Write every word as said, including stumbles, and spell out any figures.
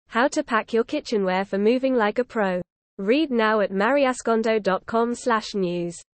How to pack your kitchenware for moving like a pro. Read now at mariascondo dot com slash news.